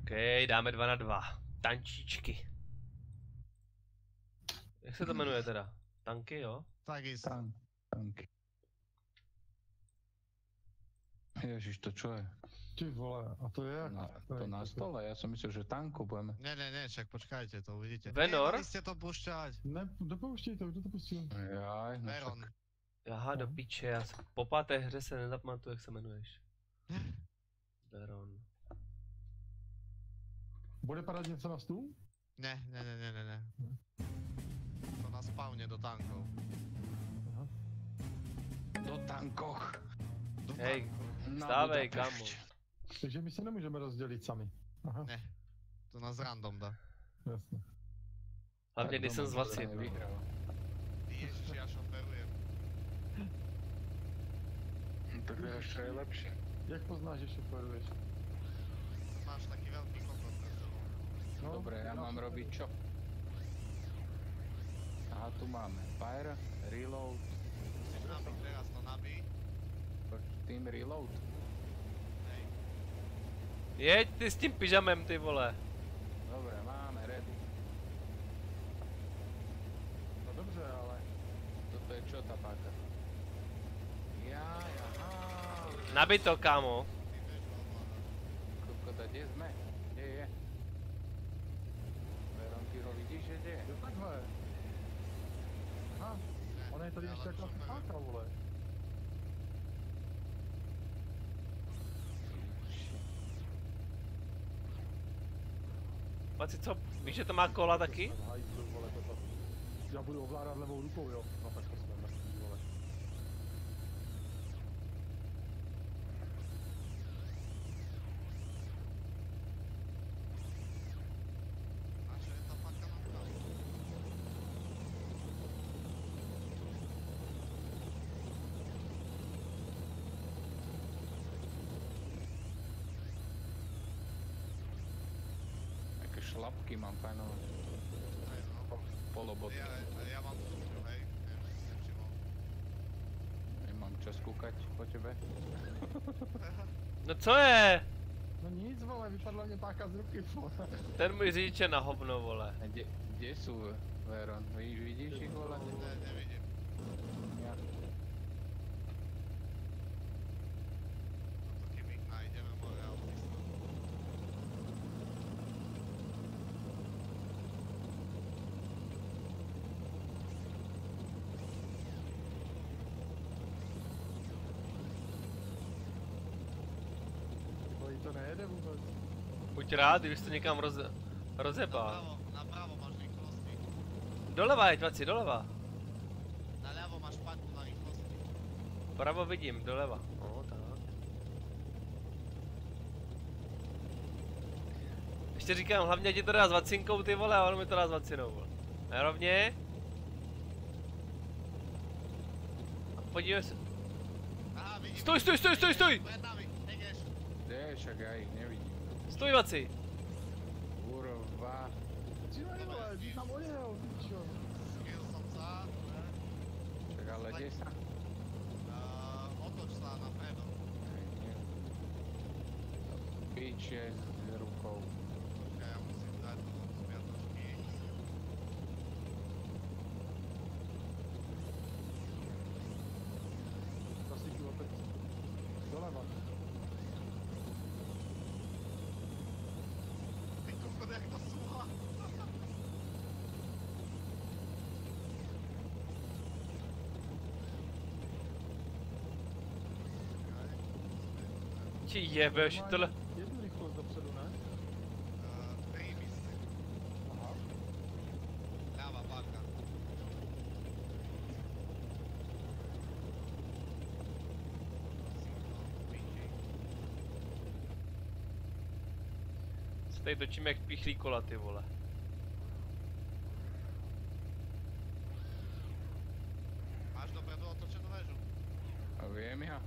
OK, dáme 2 na 2. Tančíčky. Jak se to jmenuje teda? Tanky, jo? Takisto. Tanky. Ježiš, to čo je? Ty vole, a to je jak? To na stole? Ja som myslel, že tanku budeme. Ne, však počkajte, to uvidíte. Venor? Nemali ste to púšťať. Ne, dopouštěj to, kdo to pustil? Jaj, no Veron. však. Aha, do piče, já po páté hře se nezapamatuju, jak se jmenuješ. Veron. Bude padat něco na stůl? Ne. To na spawne do tankov. Aha. Do tankoch. Hej, Na vstávej, Budapešť. kámo. Takže my se nemůžeme rozdělit sami. Aha, Ne. To nás random dá. jasně. Hlavně když jsem s Vacím. Vyhral. Ježiš, ja šoferujem. Tak je ešte aj lepšie. Jak poznáš, že šoferuješ? Máš taký veľký kokot pred sebou. No, Dobre, ja mám robiť čo? Aha, tu máme fire, reload, Nabij, teraz to nabij. team reload. Hej. Jeď ty s tím pyžamem, ty vole. Dobre, máme ready. no dobře, ale... Toto je čo tá páka? Aha. Nabij to, kámo. Ty vieš ovládať. Kokota, kde sme? Kde je? Veron, ty ho vidíš, že kde je? Jo, takhle. Aha, Ne, ona je tady ja ještě len jako šoferujem. páka, vole. Vaci, co? Víš, že to má kola taky? Hajzlu, vole, toto. Já budu ovládat levou rukou, jo. No tak to jsme mrtví, vole. A čo je tá paka na mňa? Aké šlapky mám fajnové. Hej, no. Polobotky. Ja mám stupňu, hej. Neviem, či si nevšimol. Nemám čas kúkať po tebe. No co je? No nic, vole, vypadla mě páka z ruky, vole. Ten můj řidič je na hovno, vole. A kde sú, Veron? Vidíš ich, vole? Ne, nevidím. Ja. Toto kým ich nájdeme, môže autisto. Vole, jí to nejede vůbec. Buď rád, když to někam rozjebal. Napravo máš rýchlosti. Doleva jeď, Vaci, doleva. Naľavo máš patku na rýchlosti. Pravo vidím, doleva. No, tak. Ještě říkám, hlavně ti to dá s Vacinkou, ty vole, a on mi to dá s Vacinou, vole. A rovně. A podívej se. Aha, vidím. Stoj! Pred nami, nejdeš. Kde? Však ja ich nevidím. Stoj, Vaci! Kurva. Počívej, vole, ty tam odjel, ty čo? Skil som sa. Však ale kde sa? Otoč sa napredo. Piče s rukou. Počkaj, ja musím dať do spiatočky. Klasíku opět. Doleva. Ty kokot, jak to súha. Ti jebeš, tohle. Jednu rychlost dopředu, ne? Tri myslím. Aha. Ľava paka. Se tady točíme jak pichlí kola, ty vole. Máš dopredu otočenú väžu. A viem ja.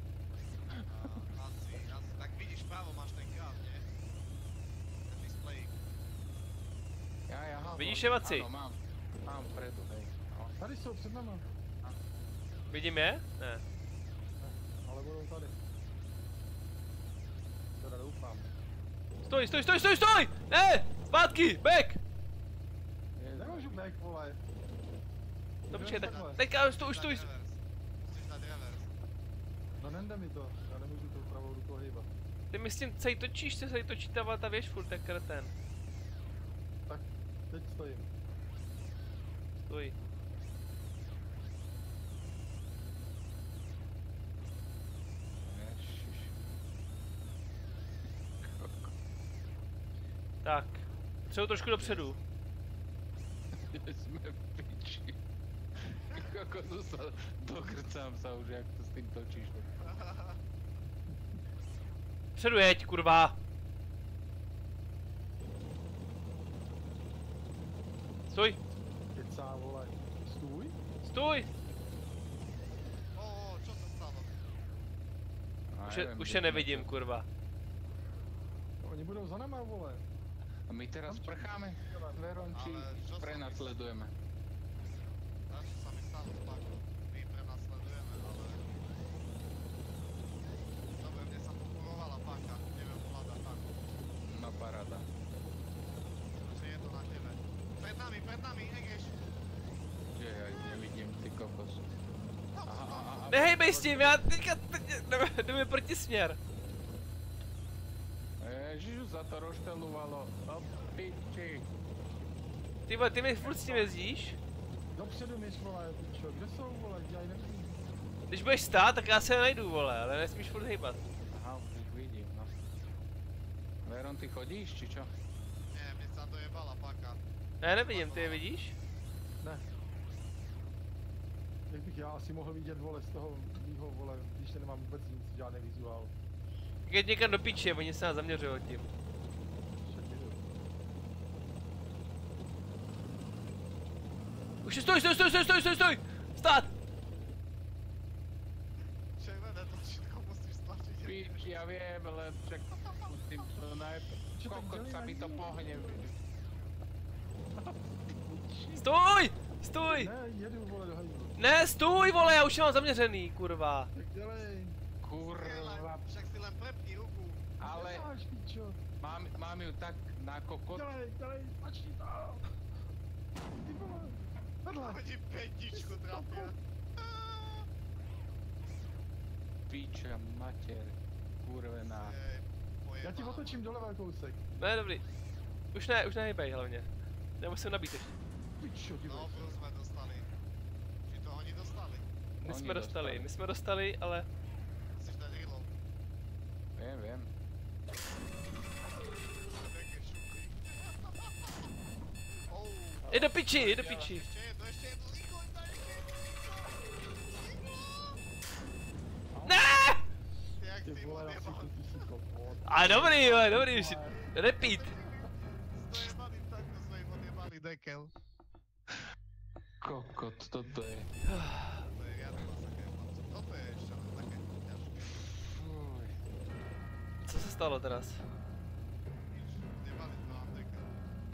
Asi, tak vidíš pravo, máš ten krát, nie? Ten display. Ja, Vidíš je, Vaci? Áno, mám. Mám vpredu, hej. No. Tady jsou před náma. Vidím je? Ne. Ale budou tady. Teda doufám. Stoj, stoj, stoj, stoj, stoj! Ne! Zpátky, back! Nemůžu back, vole. No počkej, takhle. teďka už Musíš stoj. dát reverse. Musíš dát reverse. No nejde mi to, já nemůžu tou pravou rukou hýbat. Ty mi s tím celý točíš, se celý točí ta věž furt, jak kreten. Tak, teď stojím. Stoj. Ježiš. Tak. Třeba trošku dopředu. Jsme v piči. Kako to sa dokrcám sa už, jak to s tým točíš. Předu jeď, kurva. Stoj, Kecá, vole. Stůj? stoj. Čo sa stalo? Už je nevidím, kurva. No, oni budou za náma, vole. A my teraz prcháme, Veron, či Ale čo sa prenasledujeme? Čo sa mi stalo s pakou? My prenasledujeme, ale... Dobre, mne sa pokurovala paka, neviem ovládať paku. No paráda. Že je to na tebe. Pred nami, Egeš! Že ja nevidím, ty kokos. Aha. Nehejbej s tím, já teďka jdeme protisměr. Ježišu, za to roštelovalo. No piči. Ty vole, ty mi furt s tím jezdíš? Dopředu myš, vole, pičo. Kde jsou, vole? Já ji nevidím. Když budeš stát, tak já se najdu, vole, ale nesmíš furt hejbat. Aha, už vidím, no. Veron, ty chodíš, či čo? Nie, mne sa dojebala paka. Já nevidím, ty je vidíš? Ne. Jak bych já asi mohl vidět, vole, z toho mýho, vole, když nemám vůbec nic, žádný vizuál. Jeď někam do piče, oni se nás zaměřují tím. Však jdu. Už je stoj, stoj, stoj, stoj, stoj, stoj, stoj! Stát! Červené tlačítko musíš stlačiť. Pič, ja viem, ale však musím to najprv. Čo tak Kokot ďalej sa mi to najdi? pohne. Stoj! Stoj! Ne, jedu, vole, do hajdu. Ne, stůj, vole, já už je mám zaměřený, kurva. Tak dělej. Kurva, Však si len prepni ruku. ale Máš, pičo. mám ju tak na kokot. Dělej, tlačí to. Ty vole. Vedle. Hodí petičku trafia. Piča, mater, kurvená. Jej, Já ti pojebala. otočím doleva kousek. Ne, dobrý. Už nehejbej hlavně. Já musím nabít ještě. Pičo, ty No, vole. plus sme dostali. Či to oni dostali? My Oni jsme dostali, ale... Musíš dať reload. Viem. Také šuky. Oh. Jdi do piči, jdi do piči. Ešte jedno, rýchlo, daj Ne! Jak Ty ty vole, asi odjebal. to ty si kopot. A dobrý, vole, dobrý, už. Repeat. S dojebaným takto sme im odjebali dekel. Kokot, toto je. To je riadny masaker. Toto je ešte len také ťažké. Fuj. Co se stalo teraz? Nič, odjebali sme vám dekel.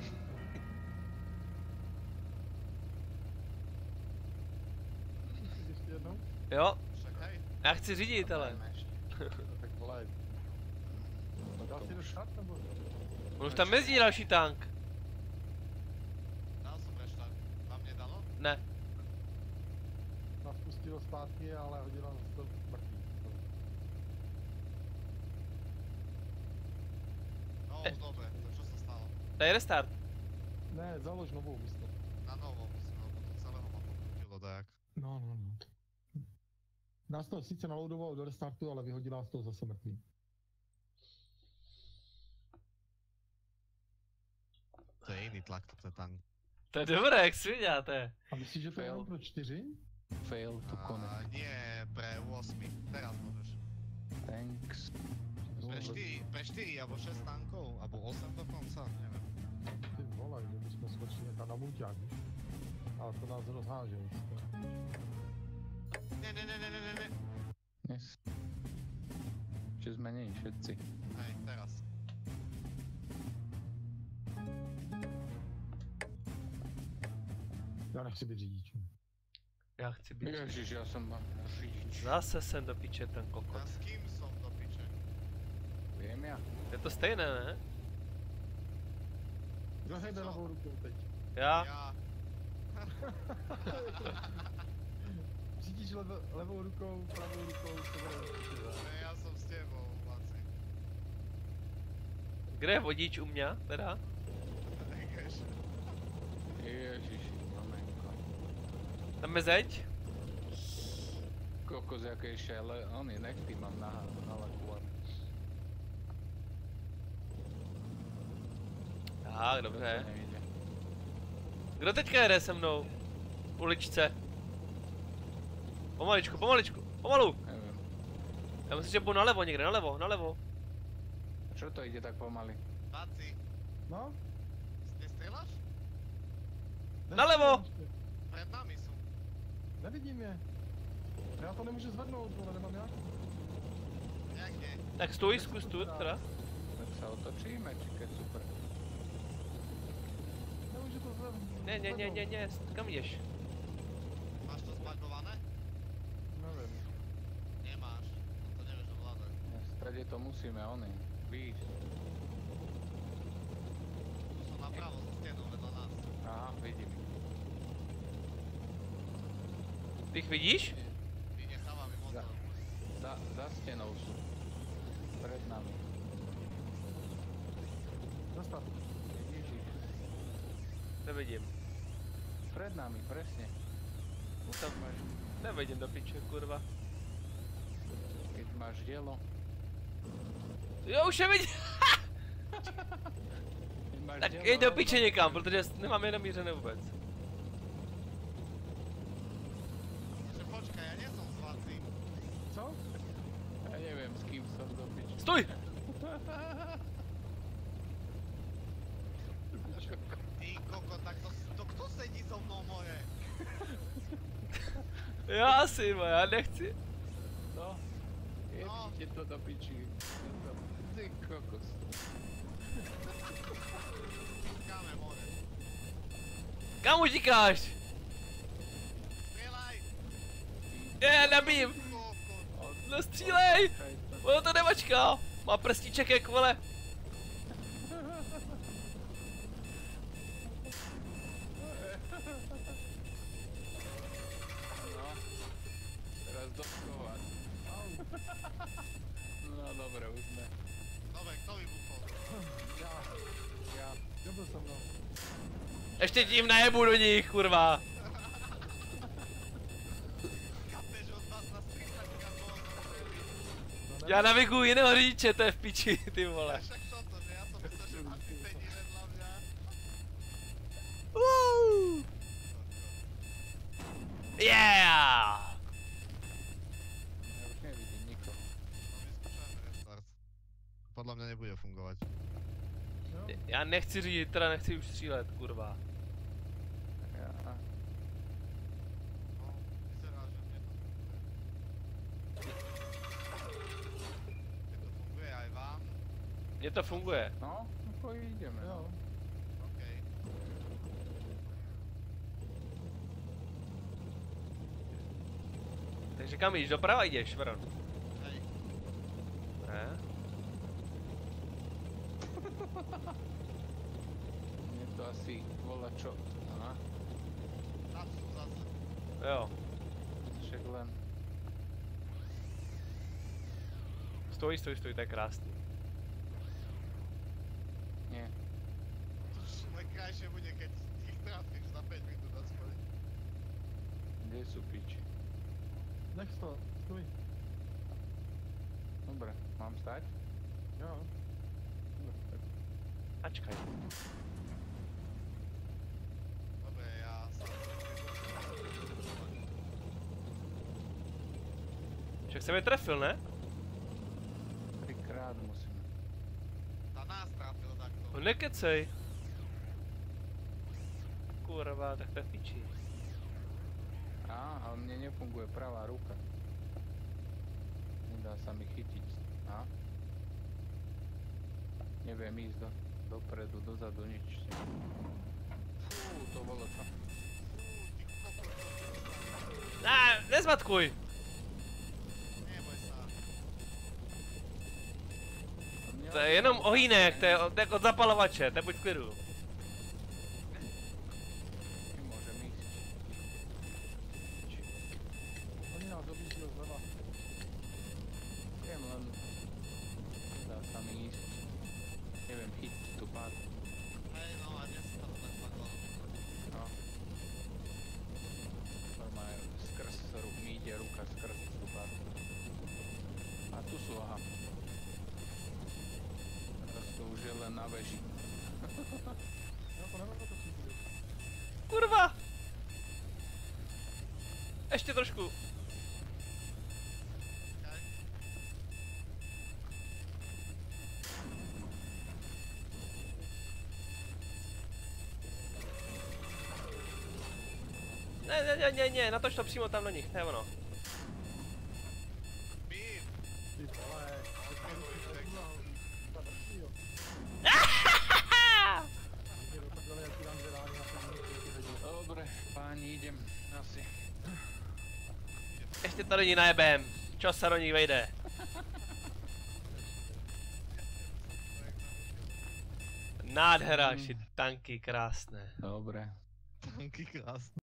Ještě jednou? Jo? Však hej, Já chci řídit, ale. Dajme ešte. No, tak vole. Dá si do šat, nebo? On už tam jezdí další tank. dal som reštart. Vám nedalo? Ne. Nás pustilo zpátky, ale hodila nás to mrtvý. No, dobre, to čo sa stalo? Daj restart. Ne, založ novou, myslím. Na novo musím, lebo to celého ma pokrutilo dajak. No. Nás to sice naloadovalo do restartu, ale vyhodila nás to zase mrtvý. To je iný tlak, to je tank. To je dobré, jak si děláte. A myslíš, že to je Fail. jenom pro 4? Fail to connect. Nie, pre 8. Teraz môžeš. Thanks. Pre 4 alebo 6 tankov, alebo 8 dokonca, neviem. Ty vole, že bychom skočili někam na mulťák, víš? Ale to nás rozháže. Ne. Yes. Čiže sme nie všetci. Hej, teraz. Já nechci být řidičem. Já chci být. Ježiš, ja som mal řidič. Zase jsem do piče ten kokot. Ja s kým som do piče? Viem ja. Je to stejné, ne? Kdo hejbe levou rukou teď? Já? Já. Řídíš levou rukou, pravou rukou, to bude určitě, ne? Ne, já jsem s tebou, Laci. Kde je vodič u mě, teda? Ježiš. Ježiši, maminko. Tam je zeď? Kokos, jaké šele, oni nechty mám nalakované. Tak, dobře. To nejde. Kdo teďka jede se mnou? Uličce. Pomaličku, pomaličku, pomalu. Nevím. Já myslím, že budu nalevo někde, nalevo, nalevo. Čo to ide tak pomaly? Laci, No? nestřelaš? Nalevo! Před námi jsou. Nevidím je. Já to nemůžu zvednout, vole, nemám jak. Jak kde? Tak stůj, zkus tu, teda. Tak sa otočíme, či keď super. Nemůžu to zvednout. Ne, kam jdeš? Máš to zbagované? Nevím. Nemáš. No to nevieš ovládať. V strede to musíme, oni. Výjsť. Tu sú napravo za stenou vedľa nás. Aha, vidím. Ty ich vidíš? Vynecháva mi motor. Za stenou sú. Pred nami. Zastav. Vidíš ich? Nevidím. Pred nami, presne. Tam máš. Nevidím do piče, kurva. Keď máš dielo. Jo, už je vidím. Keď máš Tak dielo, jeď do piče někam, protože nemám jenom mířené vůbec. Že počkaj, ja nie som s Lacim. Co? Ja neviem, s kým som do piče. Stůj! Ty koko, tak to kto sedí so mnou more? Já asi, já nechci. No, jedite to do piči. Ty kokos. Káme more. Kam utíkáš? Strelaj! Nabím! Koko. No střílej! Ono to nemačká! Má prstíček jak vole. No, teraz doskovat. No dobre, už sme. Dobre, kto vybuchol? Ja. Kdo byl se mnou? Ještě tím najebu do nich, kurva. Chápeš, od vás na 300 krát bolo zastreliť. Já naviguju jiného řidiče, to je v piči, ty Ja vole. však toto, že ja som myslel, že Martin sedí vedľa mňa. Woo! Yeah! Ja už nevidím nikoho. No vyskúšajme restart. Podľa mňa nebude fungovať. Jo? Já nechci řídit, teda nechci už střílet, kurva. Ja. No, vyzerá, že mne to funguje. Keď to funguje aj vám, Mně to funguje. No, ideme. Jo. okej. Takže kam jdeš? Doprava jdeš, Veron? Hej, Ne? Mne to asi volá čo. Aha, tam sú zase. Jo. však len. Stoj, to je krásný. Nie. Už najkrajšie bude, keď ich trafíš za 5 minút aspoň. Kde sú piči? Nech to, stůj. Dobre, mám stať? Jo. Dobre, tak. Ačkaj. Dobre, ja sa... Však jsem je trefil, ne? 3-krát musíme. Na nás trafil takto. No nekecej. Kurva, tak to je v piči. Á, ale mne nefunguje pravá ruka. Nedá sa mi chytiť. Á. Neviem ísť dopredu, dozadu, nič. Fú, to bolo čo? Ty kokos, to Nezmatkuj! neboj sa. To je jenom ohýnek, to je jak od zapalovače, to je buď v klidu. len na veži. Já to nemám, to si budu. Kurva! Ještě trošku. Ne, natoč to přímo tam na nich, to je ono. Speed! Ty vole, to je to vrství, jo. Mě do takhle jaký dám zvedání na tom místě. Dobre, páni, idem asi. Ještě to není najebem. Čo se do nich vejde? Nádhera, tanky krásné. Dobre. Tanky krásné.